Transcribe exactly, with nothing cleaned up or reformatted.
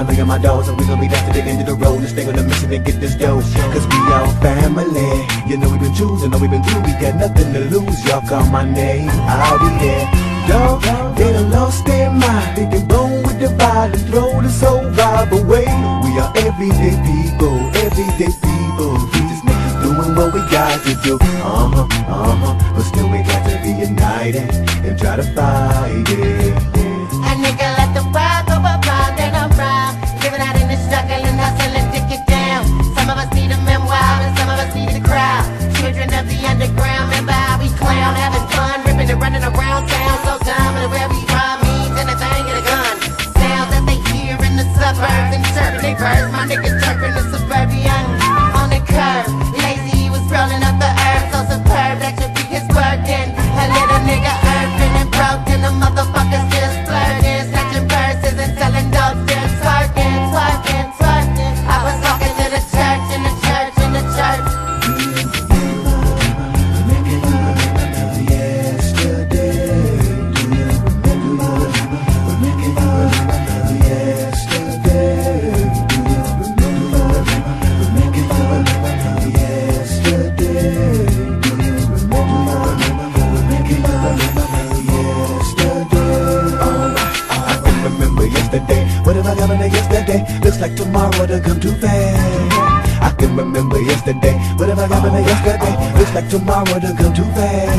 family and my dogs, and we gon' be down to the end of the road and stay on the mission and get this dough. Cause we all family. You know we been choosing, know we been through, we got nothing to lose. Y'all call my name, I'll be there. Dog, they done lost their mind. They can roll with the vibe and throw this whole vibe away. We are everyday people, everyday people. We just niggas doing what we got to do. Uh-huh, uh-huh, but still we got to be united and try to fight it. A nigga let the world go around and around, living out in the struggle and hustling to get down. Some of us need a memoir and some of us need a crowd. Children of the underground, remember how we clown, having fun, ripping and running around town. So dumb, and where we from means anything in a gun. Sounds that they hear in the suburbs and serving they birds. My niggas turfing the suburban on the curb. Lazy, he was rolling up the earth, so superb that should be his burden. A little nigga urban and broken, the motherfucker still splurging, snatching purses and selling dope, still twerking, twerking, twerking. I was talking to the church, in the church, in the church. What have I got in yesterday? Looks like tomorrow to come too fast. I can remember yesterday. What have I got in yesterday? Looks like tomorrow to come too fast.